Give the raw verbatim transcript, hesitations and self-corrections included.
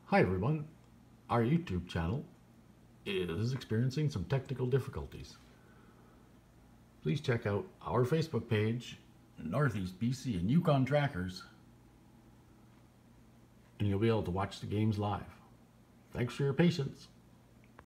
Hi everyone, our YouTube channel is experiencing some technical difficulties. Please check out our Facebook page, Northeast B C and Yukon Trackers, and you'll be able to watch the games live. Thanks for your patience.